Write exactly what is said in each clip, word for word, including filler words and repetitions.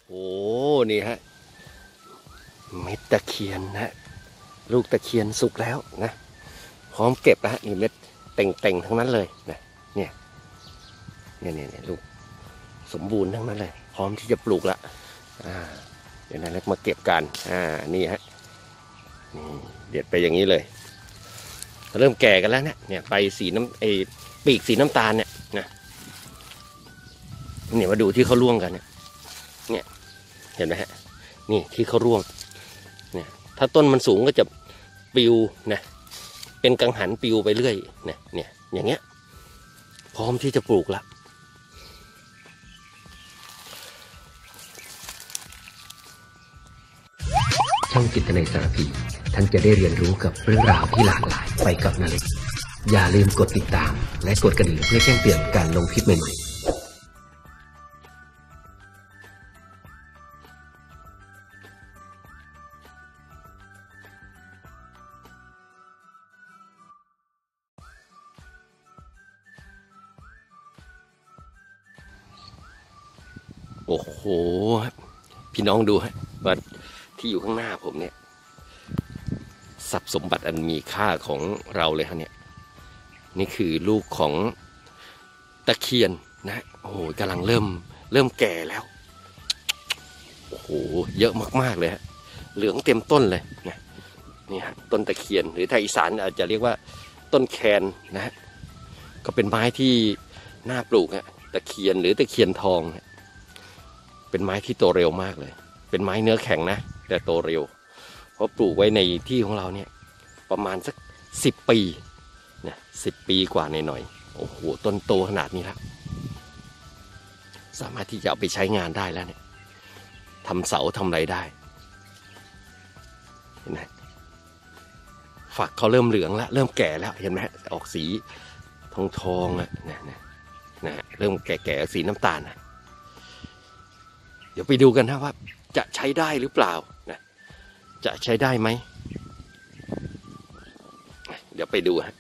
โอ้นี่ฮะเม็ดตะเคียนนะลูกตะเคียนสุกแล้วนะพร้อมเก็บแล้วนี่เม็ดเต่งๆทั้งนั้นเลยนะเนี่ยเนี่ยเนี่ยลูกสมบูรณ์ทั้งนั้นเลยพร้อมที่จะปลูกละอ่าเดี๋ยวนะเล็กมาเก็บกันอ่านี่ฮะนี่เด็ดไปอย่างนี้เลยเริ่มแก่กันแล้วเนี่ยเนี่ยใบสีน้ำไอปีกสีน้ำตาลเนี่ยนะเนี่ยมาดูที่เขาร่วงกันเนี่ยเนี่ยเห็นไหมฮะนี่ที่เขาร่วงเนี่ยถ้าต้นมันสูงก็จะปลิวนะเป็นกังหันปลิวไปเรื่อยเนี่ยเนี่ยอย่างเงี้ยพร้อมที่จะปลูกละช่องจิตในสารพีท่านจะได้เรียนรู้กับเรื่องราวที่หลากหลายไปกับนาเล็กอย่าลืมกดติดตามและกดกระดิ่งเพื่อแจ้งเตือนการลงคลิปใหม่ๆโอ้โหพี่น้องดูฮะว่าที่อยู่ข้างหน้าผมเนี่ยทรัพย์สมบัติอันมีค่าของเราเลยฮะเนี่ยนี่คือลูกของตะเคียนนะโอ้โหกำลังเริ่มเริ่มแก่แล้วโอ้โหเยอะมากๆเลยฮะเหลืองเต็มต้นเลยนะนี่ฮะต้นตะเคียนหรือไทยอีสานอาจจะเรียกว่าต้นแคนนะฮะก็เป็นไม้ที่น่าปลูกฮะตะเคียนหรือตะเคียนทองเป็นไม้ที่โตเร็วมากเลยเป็นไม้เนื้อแข็งนะแต่โตเร็วเพราะปลูกไว้ในที่ของเราเนี่ยประมาณสักสิบปีนะสิบปีกว่าหน่อยๆโอ้โหต้นโตขนาดนี้แล้วสามารถที่จะเอาไปใช้งานได้แล้วเนี่ยทำเสาทำอะไรได้เห็นไหมฝักเขาเริ่มเหลืองแล้วเริ่มแก่แล้วเห็นไหมออกสีทองทองอ่ะนะนะนะเริ่มแก่ๆสีน้ำตาลนะเดี๋ยวไปดูกันนะว่าจะใช้ได้หรือเปล่านะจะใช้ได้ไหมเดี๋ยวไปดูฮะ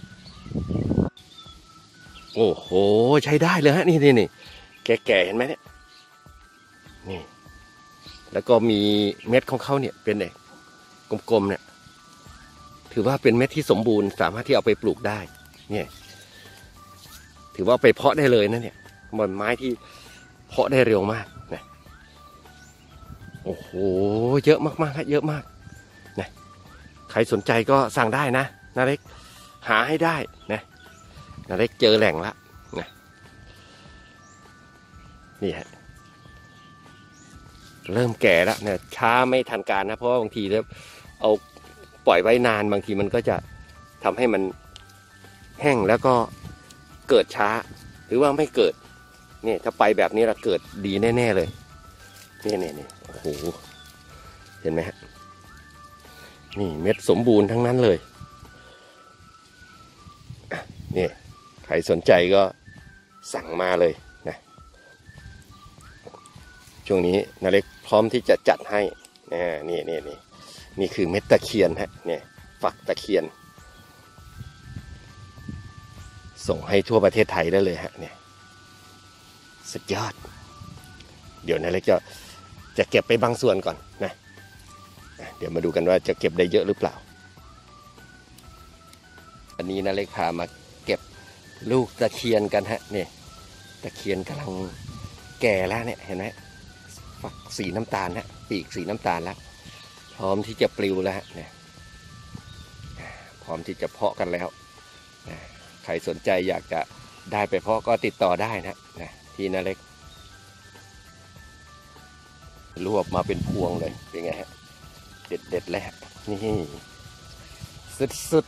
โอ้โหใช้ได้เลยฮะนี่นี่นี่แก่ๆเห็นไหมเนี่ยนี่แล้วก็มีเม็ดของเขาเนี่ยเป็นเอกกลมๆเนี่ยถือว่าเป็นเม็ดที่สมบูรณ์สามารถที่เอาไปปลูกได้เนี่ยถือว่าไปเพาะได้เลยนะเนี่ยมันไม้ที่เพาะได้เร็วมากนะโอ้โหเยอะมากๆครับเยอะมากนะใครสนใจก็สั่งได้นะนาเล็กหาให้ได้นะนาเล็กเจอแหล่งละนะนี่ฮะเริ่มแก่แล้วเนี่ยช้าไม่ทันการนะเพราะว่าบางทีแล้วเอาปล่อยไว้นานบางทีมันก็จะทำให้มันแห้งแล้วก็เกิดช้าหรือว่าไม่เกิดเนี่ยถ้าไปแบบนี้เราเกิดดีแน่ๆเลยนี่นี่นี่โอ้โหเห็นไหมฮะนี่เม็ดสมบูรณ์ทั้งนั้นเลยนี่ใครสนใจก็สั่งมาเลยนะช่วงนี้นาเล็กพร้อมที่จะจัดให้นะนี่นี่นี่นี่คือเม็ดตะเคียนฮะเนี่ยฝักตะเคียนส่งให้ทั่วประเทศไทยได้เลยฮะเนี่ยสุดยอดเดี๋ยวนาเล็กจะจะเก็บไปบางส่วนก่อนนะเดี๋ยวมาดูกันว่าจะเก็บได้เยอะหรือเปล่าอันนี้นาเล็กพามาเก็บลูกตะเคียนกันฮะเนี่ยตะเคียนกำลังแก่แล้วเนี่ยเห็นไหมฝักสีน้ำตาลฮะปีกสีน้ำตาลแล้วพร้อมที่จะปลิวแล้วฮะเนี่ยพร้อมที่จะเพาะกันแล้วใครสนใจอยากจะได้ไปเพาะก็ติดต่อได้นะนะที่นาเล็กรวบมาเป็นพวงเลยเป็นไงฮะเด็ดเด็ดแล้วนี่สุดสุด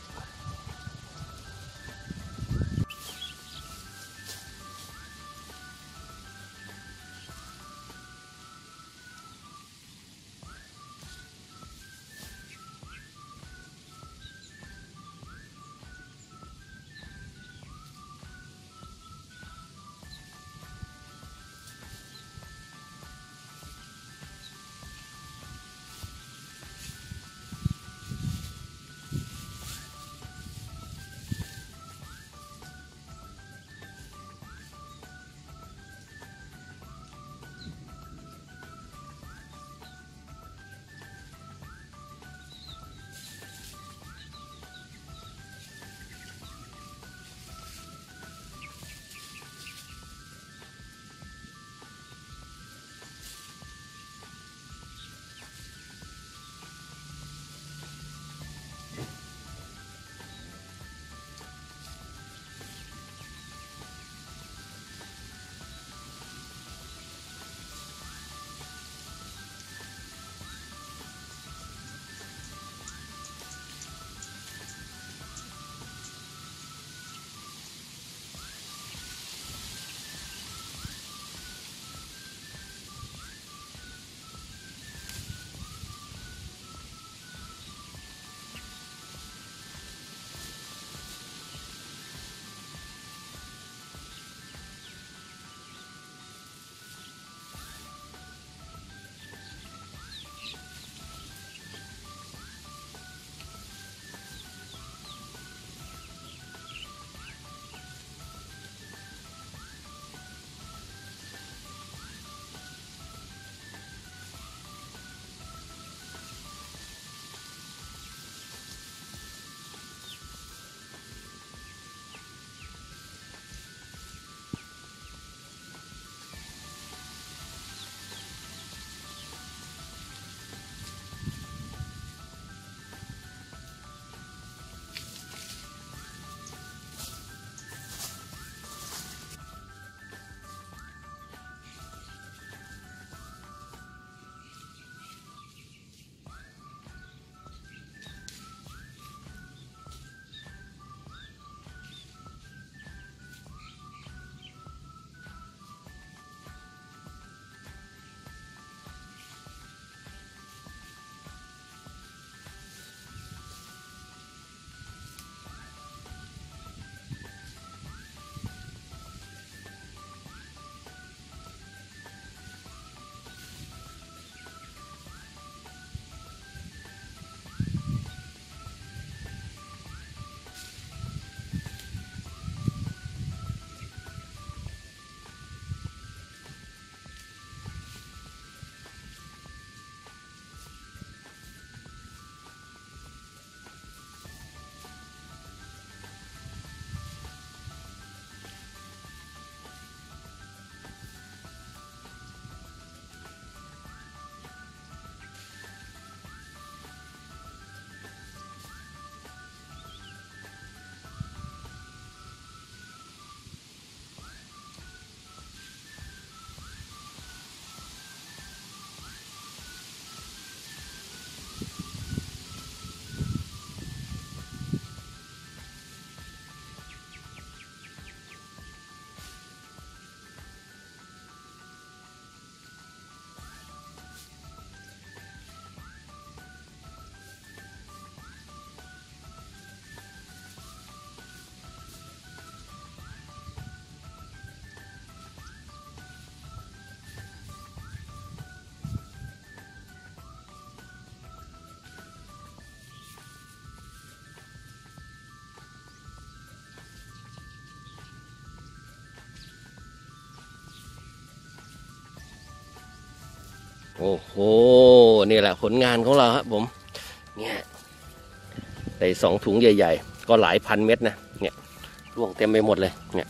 โอ้โหนี่แหละผลงานของเราครับผมเนี่ยใส่สองถุงใหญ่ๆก็หลายพันเม็ดนะเนี่ยร่วงเต็มไปหมดเลยเนี่ย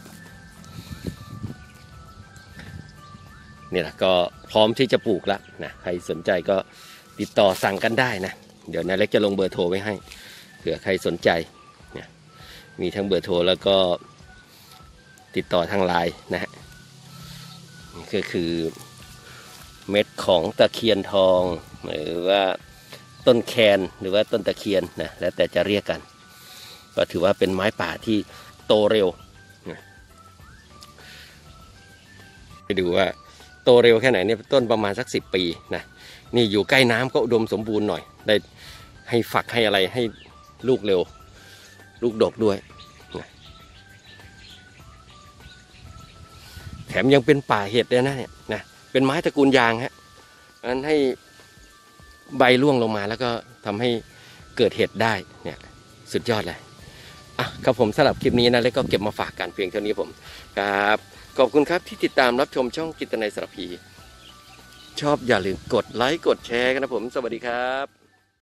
นี่แหละก็พร้อมที่จะปลูกแล้วนะใครสนใจก็ติดต่อสั่งกันได้นะเดี๋ยวนาเล็กจะลงเบอร์โทรไว้ให้เผื่อใครสนใจเนี่ยมีทั้งเบอร์โทรแล้วก็ติดต่อทางไลน์นะฮะนี่ก็คือเม็ดของตะเคียนทองหรือว่าต้นแคนหรือว่าต้นตะเคียนนะแล้วแต่จะเรียกกันก็ถือว่าเป็นไม้ป่าที่โตเร็วไปดูว่าโตเร็วแค่ไหนเนี่ยต้นประมาณสักสิบปีนะนี่อยู่ใกล้น้ำก็อุดมสมบูรณ์หน่อยได้ให้ฝักให้อะไรให้ลูกเร็วลูกดกด้วยนะแถมยังเป็นป่าเห็ดด้วยนะเนี่ยนะเป็นไม้ตระกูลยางฮะอันให้ใบร่วงลงมาแล้วก็ทำให้เกิดเห็ดได้เนี่ยสุดยอดเลยอ่ะครับผมสำหรับคลิปนี้นะแล้วก็เก็บมาฝากกันเพียงเท่านี้ผมครับขอบคุณครับที่ติดตามรับชมช่องจิตนัยสารพีชอบอย่าลืมกดไลค์กดแชร์กันนะผมสวัสดีครับ